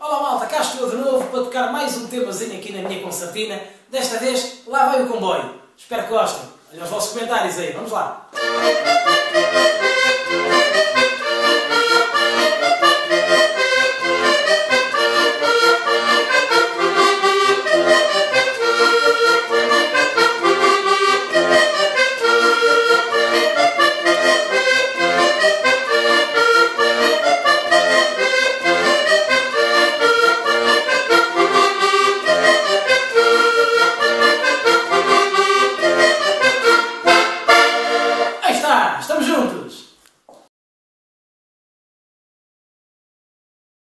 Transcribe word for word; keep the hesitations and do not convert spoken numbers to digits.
Olá malta, cá estou de novo para tocar mais um temazinho aqui na minha concertina. Desta vez, lá vai o comboio. Espero que gostem. Olha os vossos comentários aí, vamos lá.